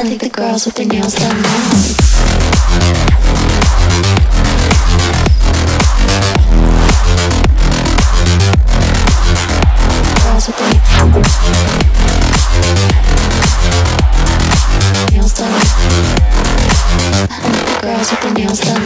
I think the girls with their nails done now. Girls with their nails done. I think the girls with their nails done.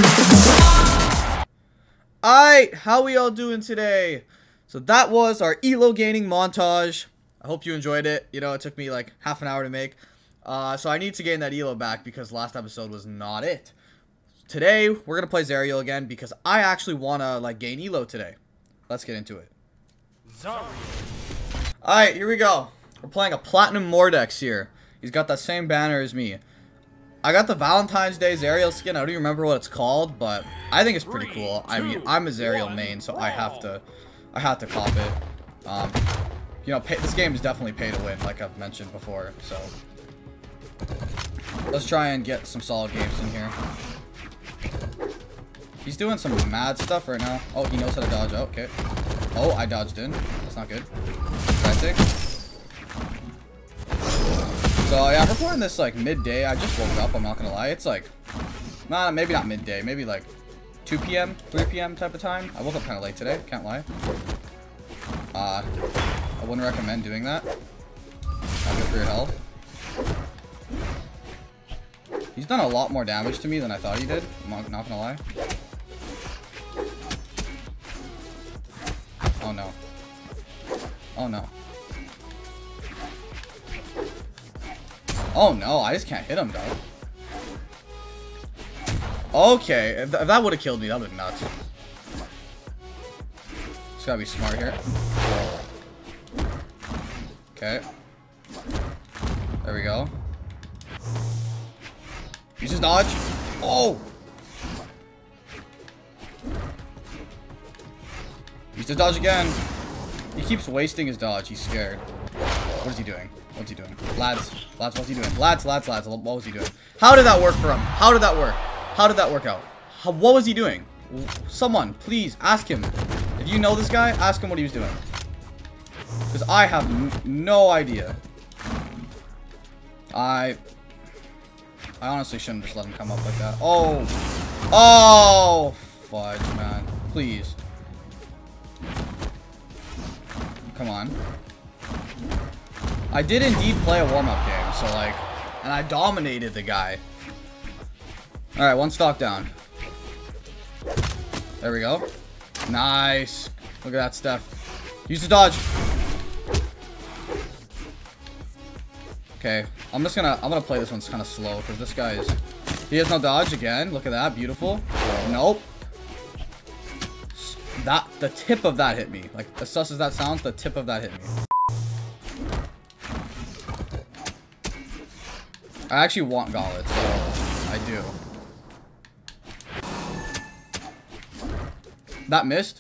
Alright, how we all doing today? So that was our ELO gaining montage. I hope you enjoyed it. You know, it took me like half an hour to make. So I need to gain that ELO back because last episode was not it. Today, we're going to play Zariel again because I actually want to like gain ELO today. Let's get into it. Alright, here we go. We're playing a Platinum Mordex here. He's got that same banner as me. I got the Valentine's Day Zariel skin. I don't even remember what it's called, but I think it's pretty cool. I mean, I'm a Zariel main, so I have to cop it. You know, this game is definitely pay to win, like I've mentioned before. So let's try and get some solid games in here. He's doing some mad stuff right now. Oh, he knows how to dodge. Oh, okay. Oh, I dodged in. That's not good. Frantic. So yeah, I'm recording this like midday. I just woke up, I'm not gonna lie. It's like, nah, maybe not midday, maybe like 2 p.m., 3 p.m. type of time. I woke up kind of late today, can't lie. I wouldn't recommend doing that. Not good for your health. He's done a lot more damage to me than I thought he did. I'm not gonna lie. Oh no. Oh no. Oh no, I just can't hit him, dog. Okay, if that would have killed me, that would have been nuts. Just gotta be smart here. Okay. There we go. Use his dodge. Oh! Use his dodge again. He keeps wasting his dodge. He's scared. What is he doing? What's he doing? Lads, what's he doing? Lads, what was he doing? How did that work for him? How did that work? How did that work out? What was he doing? Someone, please, ask him. If you know this guy, ask him what he was doing. Because I have no idea. I honestly shouldn't just let him come up like that. Oh! Oh! Fudge, man. Please. Come on. I did indeed play a warm-up game, so like, and I dominated the guy. Alright, one stock down. There we go. Nice. Look at that stuff. Use the dodge. Okay, I'm gonna play this one kind of slow, because this guy is, he has no dodge again. Look at that, beautiful. Nope. The tip of that hit me. Like, as sus as that sounds, the tip of that hit me. I actually want Gauntlet, so I do. That missed.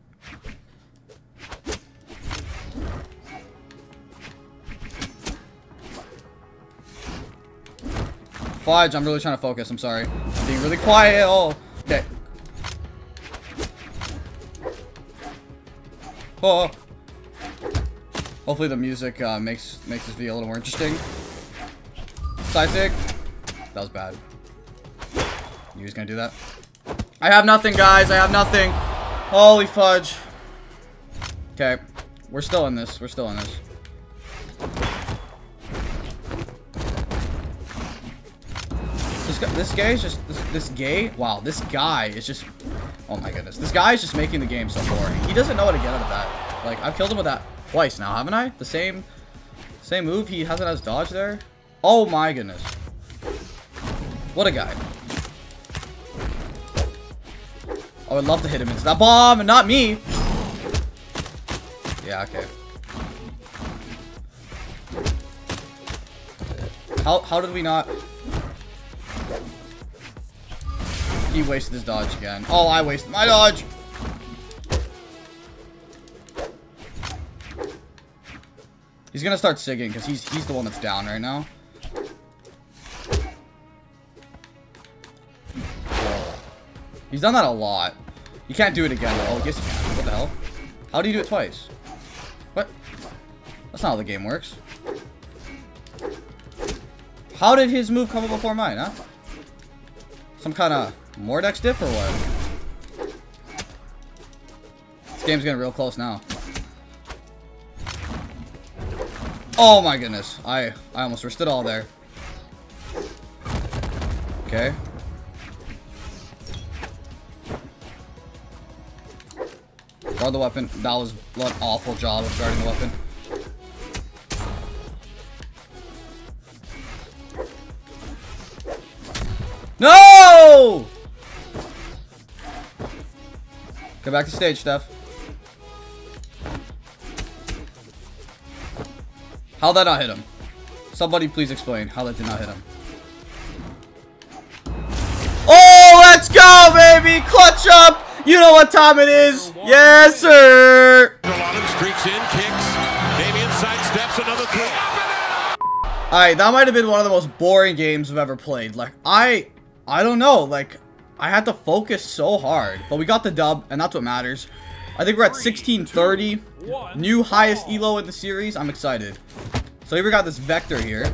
Fudge, I'm really trying to focus, I'm sorry. I'm being really quiet. Oh, okay. Oh. Hopefully the music makes this video a little more interesting. Side stick. That was bad. You was gonna do that? I have nothing, guys. I have nothing. Holy fudge. Okay. We're still in this. We're still in this. This guy is just... Wow, this guy is just... Oh my goodness. This guy is just making the game so boring. He doesn't know how to get out of that. Like, I've killed him with that twice now, haven't I? The same move. He hasn't has dodge there. Oh my goodness. What a guy. I would love to hit him into that bomb and not me. Yeah, okay. How did we not? He wasted his dodge again. Oh, I wasted my dodge. He's gonna start sigging because he's the one that's down right now. He's done that a lot. You can't do it again though. Oh, yes you can. What the hell? How do you do it twice? What? That's not how the game works. How did his move come up before mine, huh? Some kind of Mordex diff or what? This game's getting real close now. Oh my goodness. I almost risked it all there. Okay. Guard the weapon. That was an awful job of guarding the weapon. No! Go back to stage, Steph. How'd that not hit him? Somebody please explain how that did not hit him. Oh, let's go, baby! Clutch up! You know what time it is. Yes, sir. Streaks in, kicks. Damian sidesteps another three. Alright, that might have been one of the most boring games I've ever played. Like, I don't know. Like, I had to focus so hard. But we got the dub, and that's what matters. I think we're at 1630. New highest elo in the series. I'm excited. So here we got this Vector here.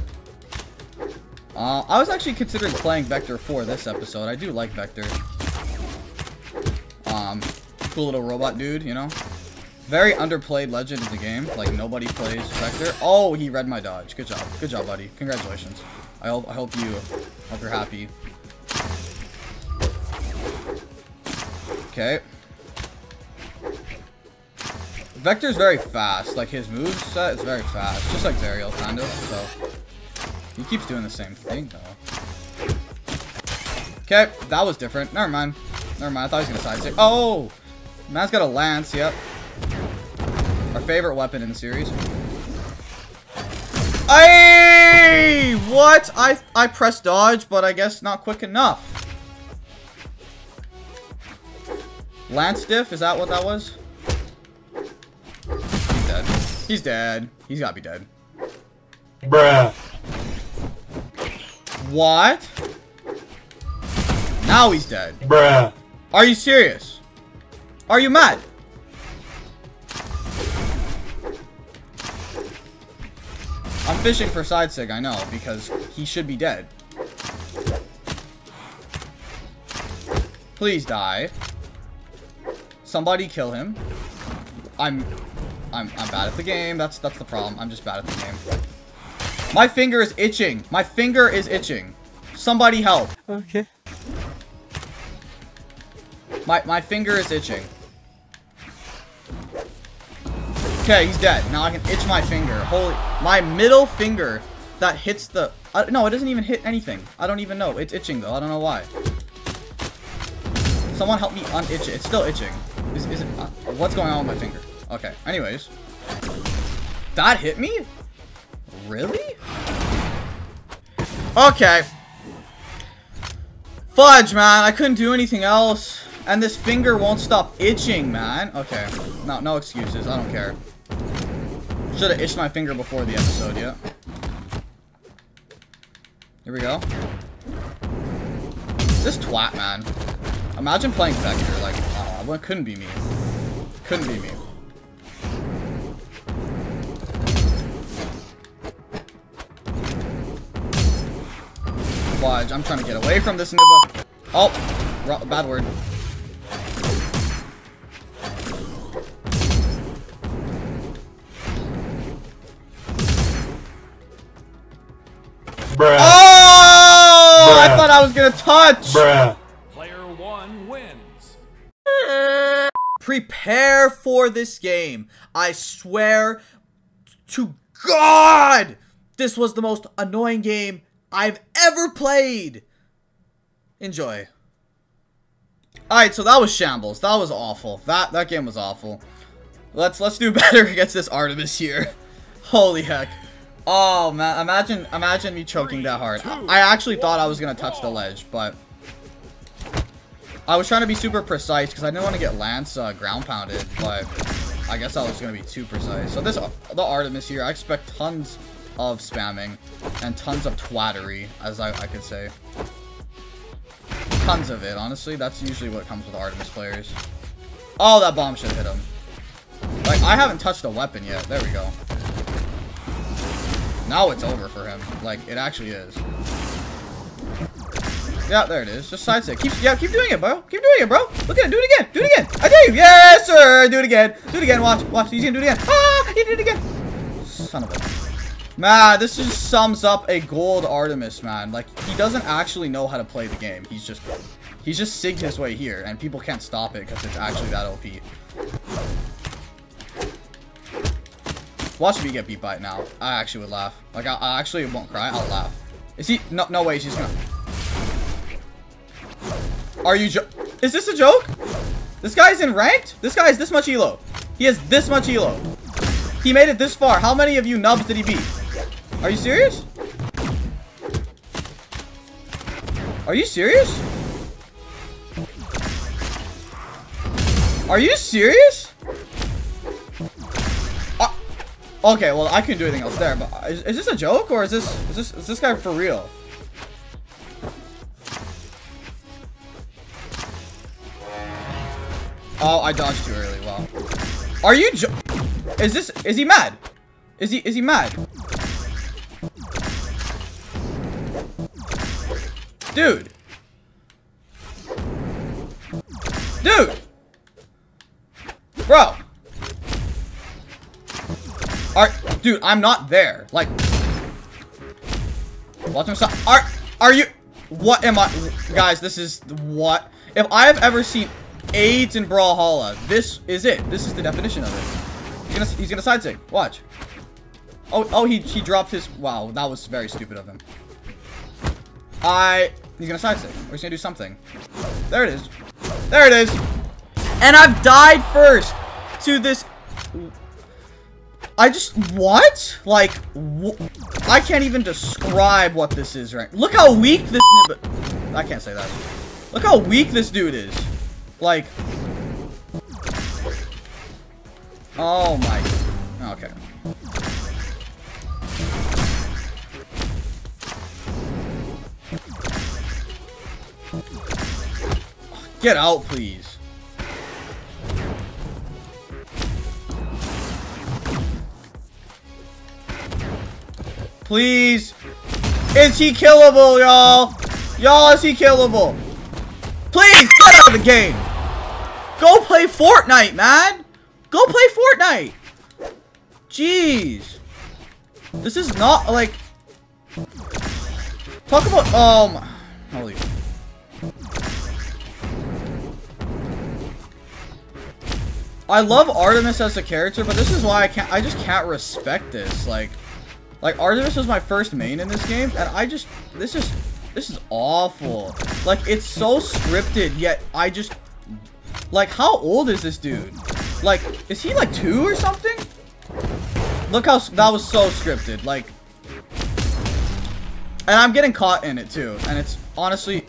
I was actually considering playing Vector for this episode. I do like Vector. Cool little robot dude, you know. Very underplayed legend in the game. Like, nobody plays Vector. Oh, he read my dodge. Good job. Good job, buddy. Congratulations. I hope you're happy. Okay. Vector's very fast. Like, his moveset is very fast. Just like Zariel, kind of. So, he keeps doing the same thing, though. Okay, that was different. Never mind. Never mind. I thought he was going to sidestep. Oh! Man's got a lance. Yep. Our favorite weapon in the series. Hey! What? I pressed dodge, but I guess not quick enough. Lance diff? Is that what that was? He's dead. He's dead. He's gotta be dead. Bruh. What? Now he's dead. Bruh. Are you serious? Are you mad? I'm fishing for side sig, I know, because he should be dead. Please die. Somebody kill him. I'm bad at the game. That's the problem. I'm just bad at the game. My finger is itching. My finger is itching. Somebody help. Okay. My finger is itching. Okay, he's dead. Now I can itch my finger. Holy, my middle finger that hits the. No, it doesn't even hit anything. I don't even know. It's itching though. I don't know why. Someone help me unitch it. It's still itching. Is it? What's going on with my finger? Okay. Anyways, that hit me. Really? Okay. Fudge, man. I couldn't do anything else. And this finger won't stop itching, man. Okay. No excuses. I don't care. Should have itched my finger before the episode, yeah. Here we go. This twat, man. Imagine playing Vector. Like, well, it couldn't be me. Couldn't be me. Fudge. I'm trying to get away from this nibba. Oh, bad word. Bruh. Oh! Bruh. I thought I was gonna touch. Bruh. Player one wins. Prepare for this game. I swear to God, this was the most annoying game I've ever played. Enjoy. Alright, so that was shambles. That was awful. That game was awful. Let's do better against this Artemis here. Holy heck. Oh man, imagine me choking that hard. I actually thought I was gonna touch the ledge, but I was trying to be super precise because I didn't want to get Lance ground pounded, but I guess I was gonna be too precise. So the Artemis here, I expect tons of spamming and tons of twattery, as I could say. Tons of it, honestly. That's usually what comes with Artemis players. Oh, that bomb should hit him. Like, I haven't touched a weapon yet. There we go. Now it's over for him. Like, it actually is. Yeah, there it is. Just side stick. Keep doing it, bro. Keep doing it, bro. Look at it. Do it again. Do it again. I dare you. Yes, sir. Do it again. Do it again. Watch. Watch. He's gonna do it again. Ah, he did it again. Son of a... Man, this just sums up a gold Artemis, man. Like, he doesn't actually know how to play the game. He's just sigged his way here, and people can't stop it because it's actually that OP. Watch me get beat by it now. I actually would laugh. Like, I actually won't cry. I'll laugh. Is he... No way. She's gonna... Are you Is this a joke? This guy's in ranked? This guy is this much elo. He has this much elo. He made it this far. How many of you nubs did he beat? Are you serious? Are you serious? Are you serious? Okay, well, I couldn't do anything else there, but is this a joke or is this guy for real? Oh, I dodged too early. Wow. Are you is he mad? Is he mad? Dude. Dude. Bro. Dude, I'm not there. Like, watch him stop. Are you? What am I? Guys, this is what? If I have ever seen AIDS in Brawlhalla, this is it. This is the definition of it. He's gonna side sig. Watch. Oh, he dropped his. Wow, that was very stupid of him. He's gonna side sig. Or he's gonna do something. There it is. There it is. And I've died first to this. What? Like, I can't even describe what this is, right? Look how weak this... I can't say that. Look how weak this dude is. Like... Oh my... Okay. Get out, please. Please. Is he killable, y'all? Y'all, is he killable? Please, get out of the game. Go play Fortnite, man. Go play Fortnite. Jeez. This is not, like... Talk about... Holy... I love Artemis as a character, but this is why I just can't respect this. Like Artemis was my first main in this game, and this is awful. Like, it's so scripted, yet like, how old is this dude? Like, is he like 2 or something? Look how that was so scripted. Like, and I'm getting caught in it too, and it's honestly.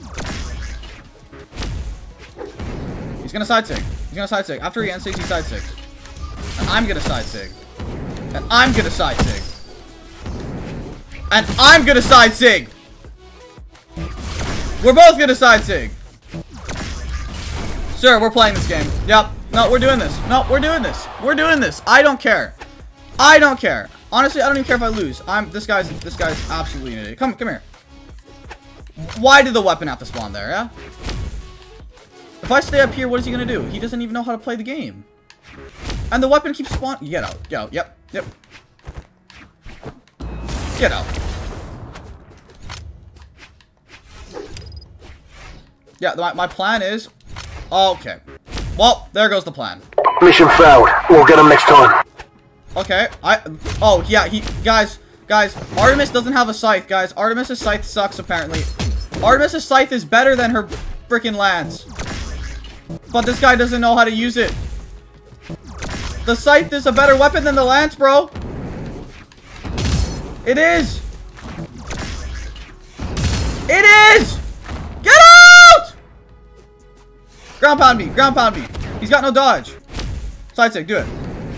He's gonna side sig. He's gonna side sig. After he end 6, he side sig. And I'm gonna side sig. And I'm gonna side sig. And I'm gonna side sig. We're both gonna side sig. Sir, we're playing this game. Yep. No, we're doing this. No, we're doing this. We're doing this. I don't care. I don't care. Honestly, I don't even care if I lose. This guy's absolutely an idiot. Come here. Why did the weapon have to spawn there, yeah? If I stay up here, what is he gonna do? He doesn't even know how to play the game. And the weapon keeps spawning. Get out. Get out. Yep. Yep. Get out. Yeah, my plan is... Okay. Well, there goes the plan. Mission failed. We'll get him next time. Okay. Oh, yeah, Guys, Artemis doesn't have a scythe, guys. Artemis' scythe sucks, apparently. Artemis' scythe is better than her freaking lance. But this guy doesn't know how to use it. The scythe is a better weapon than the lance, bro. It is. It is. Get out! Ground pound me. Ground pound me. He's got no dodge. Side stick. Do it.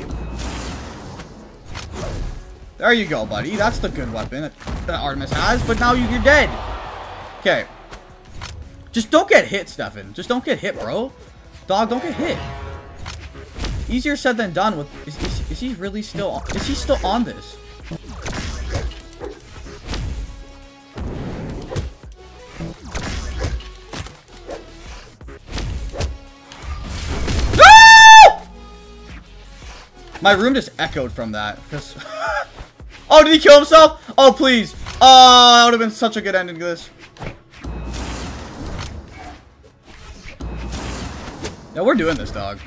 There you go, buddy. That's the good weapon that Artemis has. But now you're dead. Okay. Just don't get hit, Stefan. Just don't get hit, bro. Dog, don't get hit. Easier said than done. Is he really still... Is he still on this? My room just echoed from that. Because oh, did he kill himself? Oh, please. Oh, that would have been such a good ending to this. Yeah, we're doing this, dog.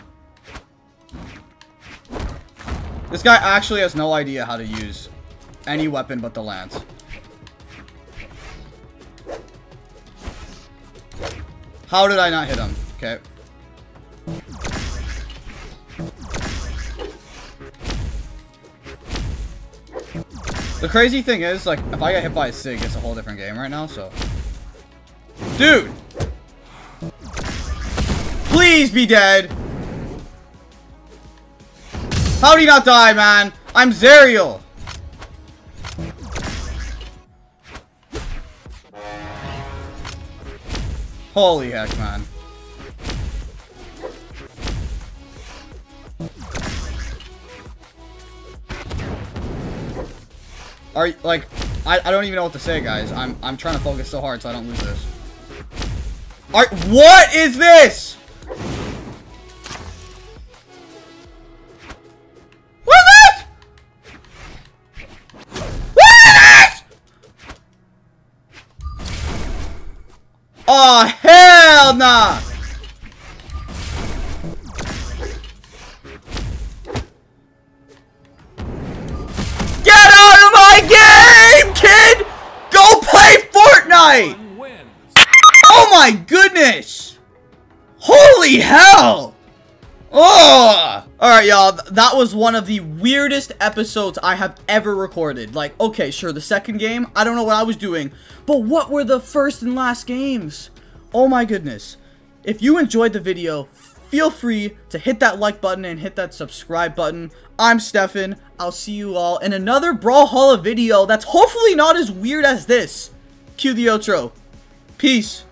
This guy actually has no idea how to use any weapon but the lance. How did I not hit him? Okay. The crazy thing is, like, if I get hit by a SIG, it's a whole different game right now, so. Dude! Please be dead! How did he not die, man? I'm Zerial! Holy heck, man. Are like I don't even know what to say, guys. I'm trying to focus so hard so I don't lose this. What is this? What is this? What is this? Oh, hell nah! Get out of my game, kid! Go play Fortnite! Oh my goodness! Holy hell! Oh! Alright, y'all. That was one of the weirdest episodes I have ever recorded. Like, okay, sure, the second game, I don't know what I was doing. But what were the first and last games? Oh my goodness. If you enjoyed the video, feel free to hit that like button and hit that subscribe button. I'm Stefan. I'll see you all in another Brawlhalla video that's hopefully not as weird as this. Cue the outro. Peace.